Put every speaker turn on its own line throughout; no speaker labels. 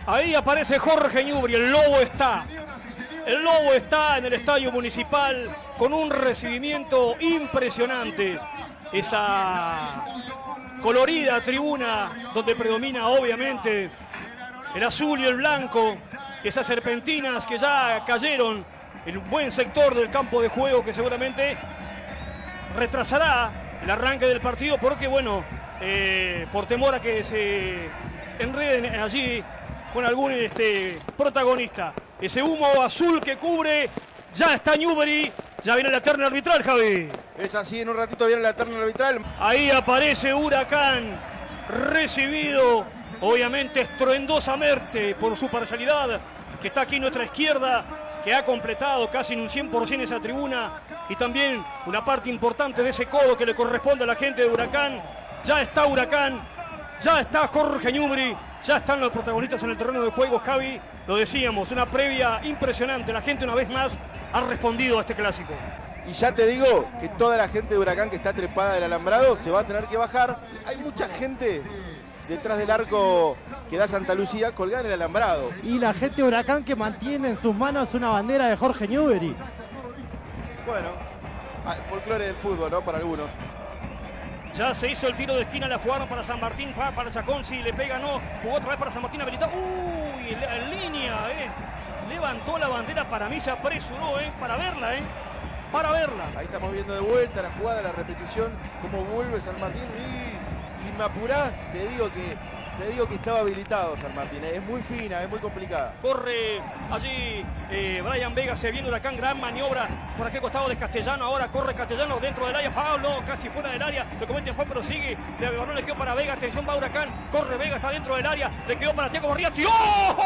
Ahí aparece Jorge Ñubri, el Lobo está. El Lobo está en el Estadio Municipal con un recibimiento impresionante. Esa colorida tribuna donde predomina obviamente el azul y el blanco. Esas serpentinas que ya cayeron en un buen sector del campo de juego que seguramente retrasará el arranque del partido porque, bueno, por temor a que se enreden allí con algún protagonista. Ese humo azul que cubre, ya está Ñubri, ya viene la terna arbitral, Javi.
Es así, en un ratito viene la terna arbitral.
Ahí aparece Huracán, recibido obviamente estruendosamente por su parcialidad, que está aquí a nuestra izquierda, que ha completado casi en un 100% esa tribuna, y también una parte importante de ese codo que le corresponde a la gente de Huracán. Ya está Huracán, ya está Jorge Ñubri, ya están los protagonistas en el terreno de juego, Javi. Lo decíamos, una previa impresionante. La gente una vez más ha respondido a este clásico.
Y ya te digo que toda la gente de Huracán que está trepada del alambrado se va a tener que bajar. Hay mucha gente detrás del arco que da Santa Lucía colgada en el alambrado.
Y la gente de Huracán que mantiene en sus manos una bandera de Jorge Ñubri.
Bueno, el folclore del fútbol, ¿no? Para algunos.
Ya se hizo el tiro de esquina, la jugaron para San Martín, para Chacón, si le pega no, jugó otra vez para San Martín, habilitado. Uy, en línea, levantó la bandera, para mí se apresuró, para verla, para verla.
Ahí estamos viendo de vuelta la jugada, la repetición, cómo vuelve San Martín. Y si me apurás, te digo que estaba habilitado San Martín. Es muy fina, es muy complicada.
Corre allí Brian Vega, se viene Huracán, gran maniobra por aquel costado de Castellano. Ahora corre Castellano dentro del área, Pablo casi fuera del área, lo cometen fue, pero sigue. El balón le quedó para Vega, atención, va Huracán, corre Vega, está dentro del área, le quedó para Thiago Barría. ¡Tío!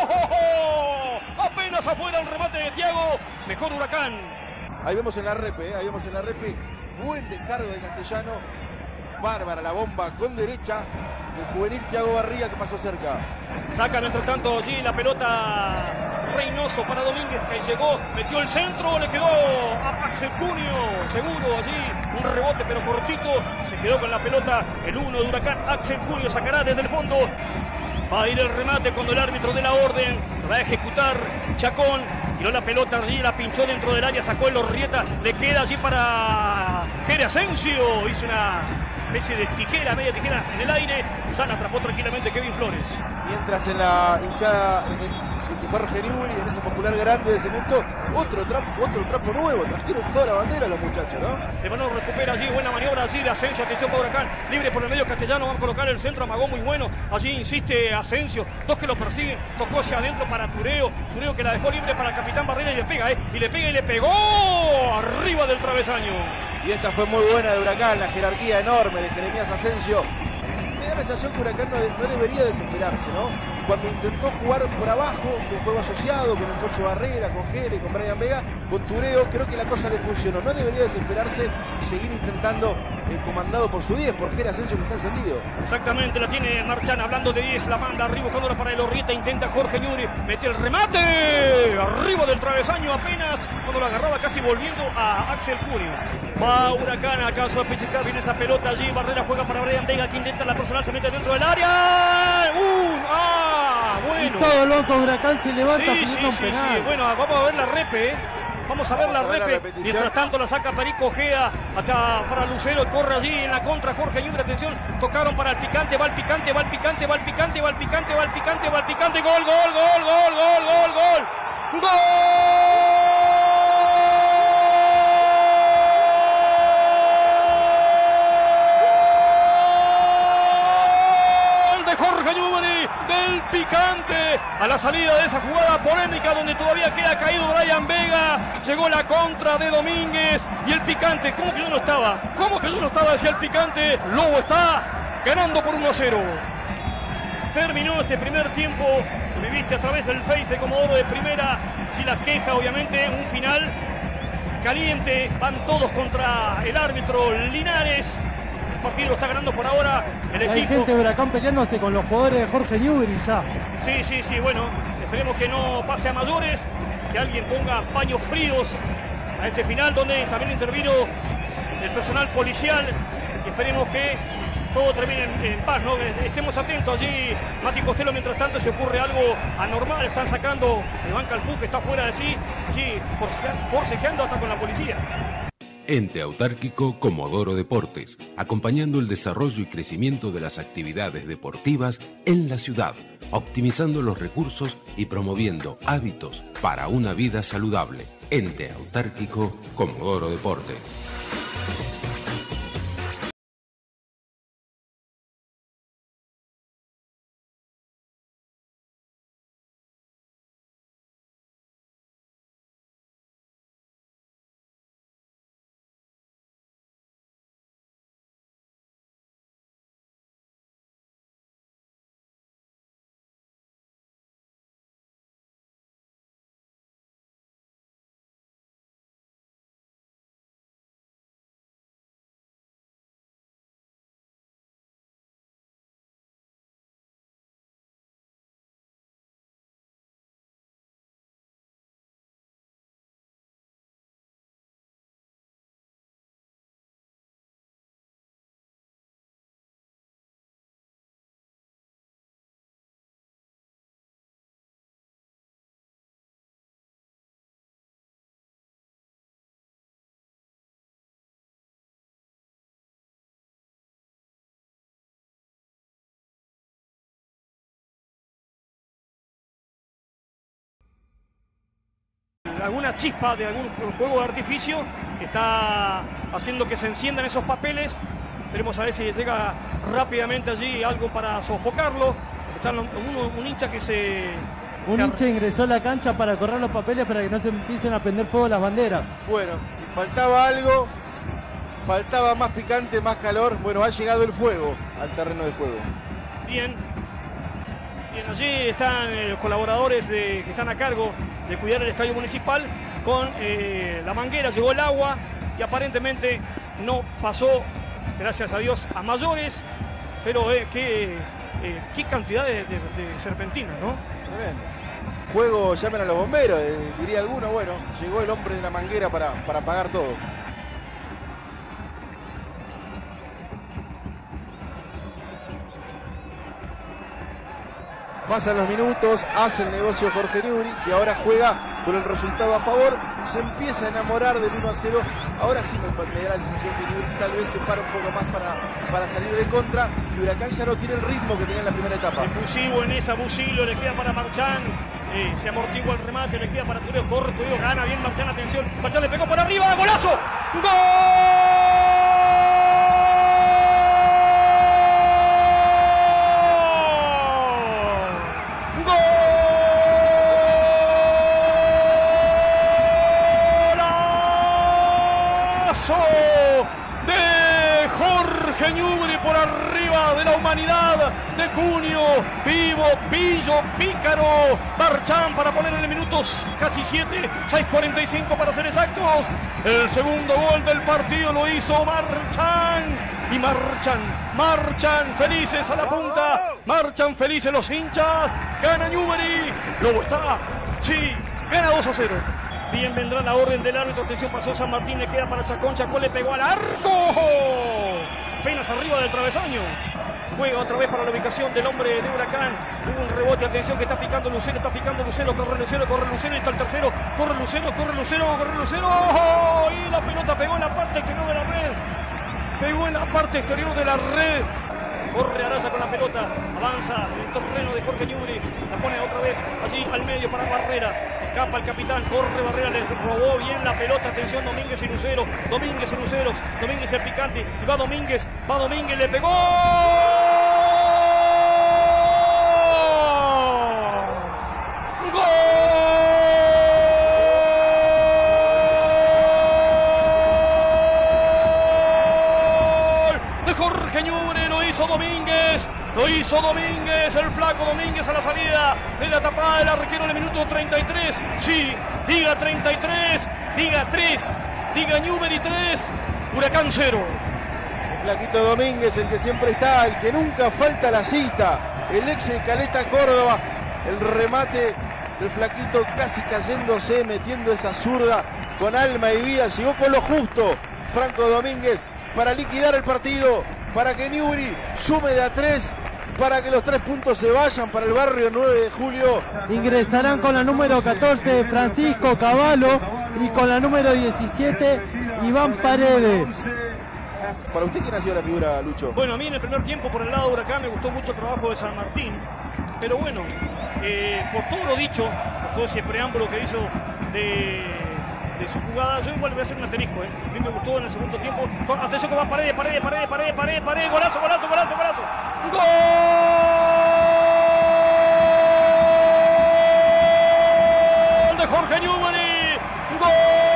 Apenas afuera el remate de Thiago, mejor Huracán.
Ahí vemos en la repe, buen descargo de Castellano. Bárbara la bomba con derecha del juvenil Thiago Barría, que pasó cerca.
Saca mientras tanto allí la pelota Reynoso para Domínguez, que llegó, metió el centro, le quedó a Axel Cunio, seguro allí, un rebote pero cortito, se quedó con la pelota el 1 de Huracán. Axel Cunio sacará desde el fondo, va a ir el remate cuando el árbitro dé la orden, va a ejecutar Chacón, tiró la pelota allí, la pinchó dentro del área, sacó el Orrieta, le queda allí para Jere Asensio, hizo una especie de tijera, media tijera en el aire, ya la atrapó tranquilamente Kevin Flores.
Mientras en la hinchada de Jorge Ñubri, en ese popular grande de cemento, otro trapo nuevo, trajeron toda la bandera los muchachos, ¿no?
El balón recupera allí, buena maniobra allí de Asensio, atención para Huracán, libre por el medio Castellano, van a colocar el centro, amagó muy bueno, allí insiste Asensio, dos que lo persiguen, tocó hacia adentro para Tureo que la dejó libre para el capitán Barrera y le pega, y le pegó arriba del travesaño.
Y esta fue muy buena de Huracán, la jerarquía enorme de Jeremías Asensio. Me da la sensación que Huracán no debería desesperarse, ¿no? Cuando intentó jugar por abajo, con juego asociado, con el Pocho Barrera, con Jere, con Brian Vega, con Tureo, creo que la cosa le funcionó. No debería desesperarse y seguir intentando, comandado por su 10, por Jere Asensio, que está encendido.
Exactamente, la tiene Marchán, hablando de 10, la manda arriba, buscándola para el Orrieta, intenta Jorge Ñubri, mete el remate, arriba del travesaño apenas, cuando la agarraba casi volviendo a Axel Cunio. Va Huracán, acaso a pichicar bien esa pelota allí, Barrera juega para Brian Vega, que intenta la personal, se mete dentro del área. Bueno.
Y todo loco, Huracán se levanta.
Sí, bueno, vamos a ver la repe, Vamos a ver la repe. Mientras tanto la saca Perico Ojeda hasta para Lucero, corre allí en la contra Jorge Ñubri, atención, tocaron para el picante, va el picante, gol, de Jorge Ñubri, del picante, a la salida de esa jugada polémica donde todavía queda caído Brian Vega, llegó la contra de Domínguez y el picante, ¿cómo que yo no estaba? Decía el picante, Lobo está ganando por 1-0. Terminó este primer tiempo, lo viviste a través del Face de Comodoro de Primera, si las queja obviamente, un final caliente, van todos contra el árbitro Linares. El partido lo está ganando por ahora el equipo.
Hay gente de Huracán peleándose con los jugadores de Jorge Ñubri ya.
Sí, bueno, esperemos que no pase a mayores, que alguien ponga paños fríos a este final donde también intervino el personal policial y esperemos que todo termine en paz, ¿no? Estemos atentos allí, Mati Costello. Mientras tanto, si ocurre algo anormal, están sacando de banca al FUC, que está fuera de sí, allí forcejeando hasta con la policía.
Ente autárquico Comodoro Deportes, acompañando el desarrollo y crecimiento de las actividades deportivas en la ciudad, optimizando los recursos y promoviendo hábitos para una vida saludable. Ente autárquico Comodoro Deportes.
Alguna chispa de algún juego de artificio está haciendo que se enciendan esos papeles. Veremos a ver si llega rápidamente allí algo para sofocarlo. Está un hincha que
Un hincha ingresó a la cancha para correr los papeles para que no se empiecen a prender fuego las banderas.
Bueno, si faltaba algo, faltaba más picante, más calor. Bueno, ha llegado el fuego al terreno de juego.
Bien, allí están los colaboradores que están a cargo de cuidar el estadio municipal con la manguera. Llegó el agua y aparentemente no pasó, gracias a Dios, a mayores, pero qué cantidad de serpentinas, ¿no?
Tremendo. Fuego, llamen a los bomberos, diría alguno. Bueno, llegó el hombre de la manguera para apagar todo. Pasan los minutos, hace el negocio Jorge Newbery, que ahora juega con el resultado a favor. Se empieza a enamorar del 1-0. Ahora sí me da la sensación que Newbery tal vez se para un poco más para salir de contra. Y Huracán ya no tiene el ritmo que tenía en la primera etapa.
Efusivo en esa, Busilo, le queda para Marchán. Se amortigua el remate, le queda para Tureo, corre Tureo, gana bien Marchán, atención. Marchán le pegó por arriba, ¡golazo! ¡Gol! De Jorge Newbery por arriba de la humanidad, de Cunio, vivo, pillo, pícaro, Marchán para poner en el minuto casi 7, 6:45 para ser exactos. El segundo gol del partido lo hizo Marchán. Y marchan felices a la punta, marchan felices los hinchas. Gana Newbery, Lobo está, sí, gana 2-0. Bien vendrá la orden del árbitro. Atención, pasó San Martín, le queda para Chacón. Chacón le pegó al arco. Apenas arriba del travesaño. Juega otra vez para la ubicación del hombre de Huracán. Hubo un rebote, atención, que está picando Lucero. Corre Lucero, y está el tercero. Corre Lucero. ¡Oh! Y la pelota pegó en la parte exterior de la red. Corre Araya con la pelota, avanza el terreno de Jorge Newbery, la pone otra vez allí al medio para Barrera, escapa el capitán, corre Barrera, les robó bien la pelota, atención Domínguez y Lucero, Domínguez el picante, y va Domínguez, le pegó. ¡Gol! De Jorge Newbery, lo hizo Domínguez, el flaco Domínguez a la salida de la tapada del arquero en el minuto 33. Sí, diga 33, diga 3, diga Newbery 3, Huracán 0.
El flaquito Domínguez, el que siempre está, el que nunca falta la cita, el ex de Caleta Córdoba, el remate del flaquito casi cayéndose, metiendo esa zurda con alma y vida, llegó con lo justo Franco Domínguez para liquidar el partido para que Newbery sume de a 3, para que los 3 puntos se vayan para el barrio 9 de julio.
Ingresarán con la número 14 Francisco Cavallo y con la número 17 Iván Paredes.
¿Para usted quién ha sido la figura, Lucho?
Bueno, a mí en el primer tiempo por el lado de Huracán me gustó mucho el trabajo de San Martín, pero bueno, por todo lo dicho, por todo ese preámbulo que hizo de su jugada, yo igual voy a hacer un asterisco, A mí me gustó en el segundo tiempo. Atención que va Paredes, golazo, golazo. ¡Gol de Jorge Newbery! ¡Gol!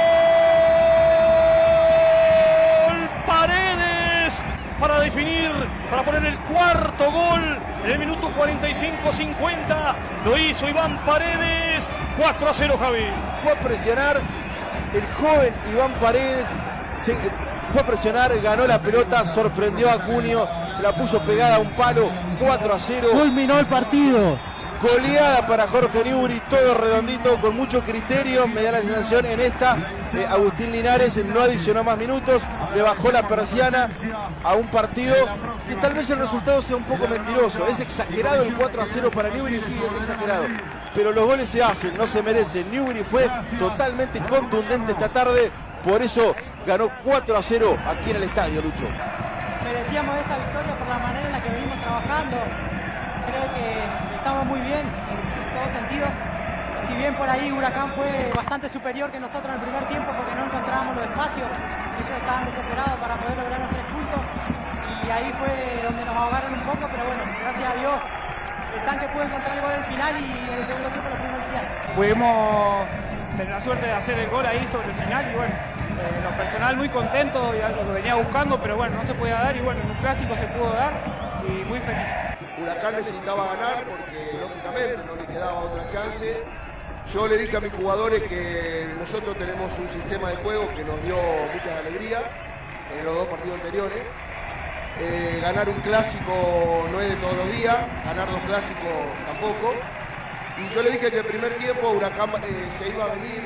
Paredes para definir, para poner el cuarto gol en el minuto 45-50. Lo hizo Iván Paredes. 4-0, Javi.
Fue a presionar el joven Iván Paredes. Fue a presionar, ganó la pelota, sorprendió a Cunio, se la puso pegada a un palo. 4-0.
Culminó el partido.
Goleada para Jorge Newbery, todo redondito, con mucho criterio. Me da la sensación en esta, Agustín Linares no adicionó más minutos, le bajó la persiana a un partido que tal vez el resultado sea un poco mentiroso. Es exagerado el 4-0 para Newbery, sí, es exagerado. Pero los goles se hacen, no se merecen. Newbery fue totalmente contundente esta tarde, por eso ganó 4-0 aquí en el estadio, Lucho.
Merecíamos esta victoria por la manera en la que venimos trabajando. Creo que estamos muy bien en todo sentido. Si bien por ahí Huracán fue bastante superior que nosotros en el primer tiempo porque no encontrábamos los espacios, ellos estaban desesperados para poder lograr los 3 puntos y ahí fue donde nos ahogaron un poco, pero bueno, gracias a Dios el tanque pudo encontrar el gol al final y en el segundo tiempo lo pudimos liquidar.
Pudimos tener la suerte de hacer el gol ahí sobre el final y bueno, en lo personal muy contento, ya lo venía buscando, pero bueno, no se podía dar y bueno, en un clásico se pudo dar y muy feliz.
Huracán necesitaba ganar porque lógicamente no le quedaba otra chance. Yo le dije a mis jugadores que nosotros tenemos un sistema de juego que nos dio mucha alegría en los 2 partidos anteriores. Ganar un clásico no es de todos los días, ganar 2 clásicos tampoco. Y yo le dije que el primer tiempo Huracán se iba a venir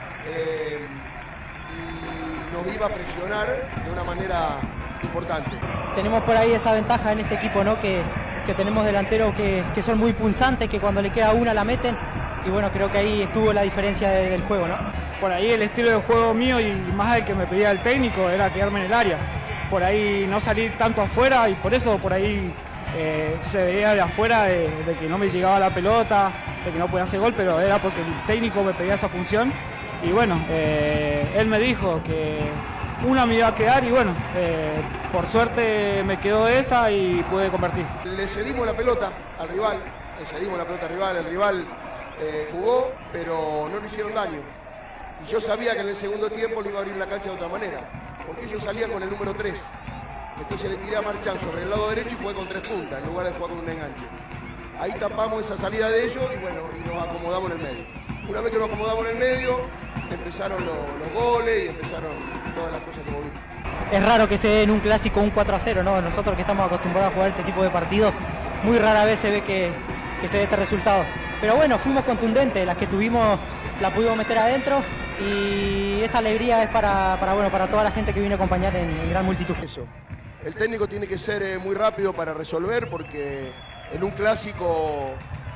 y nos iba a presionar de una manera importante.
Tenemos por ahí esa ventaja en este equipo, ¿no? Que tenemos delanteros que son muy punzantes, que cuando le queda una la meten. Y bueno, creo que ahí estuvo la diferencia del juego, ¿no?
Por ahí el estilo de juego mío y más del que me pedía el técnico era quedarme en el área. Por ahí no salir tanto afuera y por eso por ahí se veía de afuera de que no me llegaba la pelota, de que no podía hacer gol, pero era porque el técnico me pedía esa función. Y bueno, él me dijo que una me iba a quedar y bueno, por suerte me quedó esa y pude convertir.
Le cedimos la pelota al rival, el rival jugó, pero no le hicieron daño. Y yo sabía que en el segundo tiempo le iba a abrir la cancha de otra manera, porque ellos salían con el número 3. Entonces le tiré a Marchán sobre el lado derecho y jugué con 3 puntas, en lugar de jugar con un enganche. Ahí tapamos esa salida de ellos y bueno, y nos acomodamos en el medio. Una vez que nos acomodamos en el medio, empezaron los goles y empezaron todas las cosas que hemos visto.
Es raro que se dé en un clásico un 4-0, ¿no? Nosotros que estamos acostumbrados a jugar este tipo de partidos, muy rara vez se ve que se dé este resultado. Pero bueno, fuimos contundentes, las que tuvimos la pudimos meter adentro y esta alegría es para toda la gente que vino a acompañar en gran multitud.
Eso. El técnico tiene que ser muy rápido para resolver porque en un clásico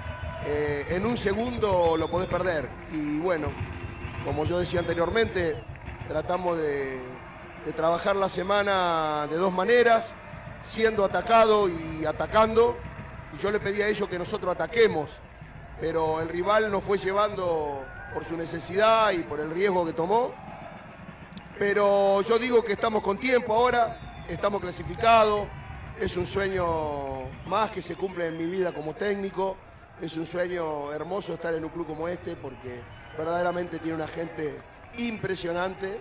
en un segundo lo podés perder. Y bueno, como yo decía anteriormente, tratamos de trabajar la semana de 2 maneras, siendo atacado y atacando. Y yo le pedí a ellos que nosotros ataquemos, pero el rival nos fue llevando por su necesidad y por el riesgo que tomó. Pero yo digo que estamos con tiempo ahora, estamos clasificados, es un sueño más que se cumple en mi vida como técnico, es un sueño hermoso estar en un club como este porque verdaderamente tiene una gente impresionante.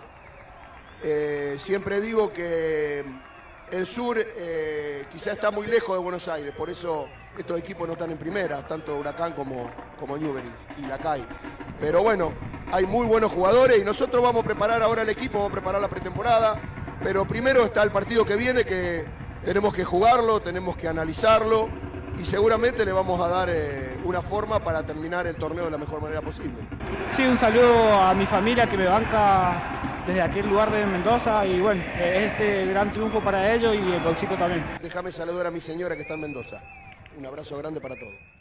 Siempre digo que el sur quizá está muy lejos de Buenos Aires, por eso estos equipos no están en primera, tanto Huracán como Newbery y Lacay. Pero bueno, hay muy buenos jugadores y nosotros vamos a preparar ahora el equipo, vamos a preparar la pretemporada, pero primero está el partido que viene que tenemos que jugarlo, tenemos que analizarlo y seguramente le vamos a dar una forma para terminar el torneo de la mejor manera posible.
Sí, un saludo a mi familia que me banca desde aquel lugar de Mendoza y bueno, este gran triunfo para ellos y el golcito también.
Déjame saludar a mi señora que está en Mendoza. Un abrazo grande para todos.